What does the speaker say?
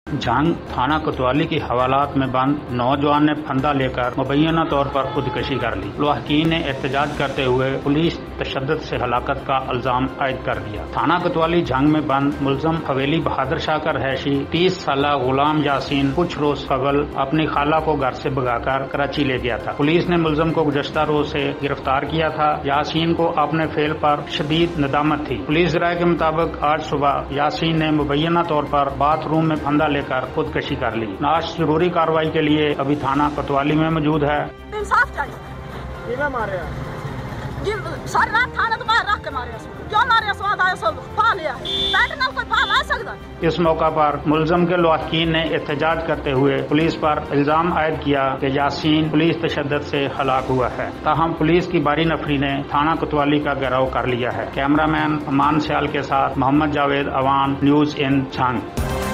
झांग थाना कोतवाली की हवालात में बंद नौजवान ने फंदा लेकर मुबैना तौर पर खुदकशी कर ली। मुलहकीन ने एहतजाज करते हुए पुलिस तशद्दुद से हलाकत का इल्जाम आयद कर दिया। थाना कोतवाली झांग में बंद मुलजम हवेली बहादुर शाह का रहायशी 30 साला गुलाम यासीन कुछ रोज कबल अपनी खाला को घर से भगाकर कराची ले गया था। पुलिस ने मुलजम को गुज़श्ता रोज से गिरफ्तार किया था। यासीन को अपने फेल पर शदीद नदामत थी। पुलिस राय के मुताबिक आज सुबह यासीन ने मुबैना तौर पर बाथरूम में फंदा लेकर खुदकशी कर ली। नाश जरूरी कार्रवाई के लिए अभी थाना कोतवाली में मौजूद है। इंसाफ चाहिए। मारे सारी रात थाने तो बाहर रख के मारे क्यों मारे? स्वाद आया सब पा लिया पैटर्न कोई पा ला सकता। इस मौका पर मुलजम के मुलहकीन ने एहतजाज करते हुए पुलिस पर इल्जाम आयद किया कि यासीन पुलिस तशद्दुद से हलाक हुआ है। ताहम पुलिस की बारी नफरी ने थाना कोतवाली का घेराव कर लिया है। कैमरामैन अमान सियाल के साथ मोहम्मद जावेद अवान, न्यूज इन झांग।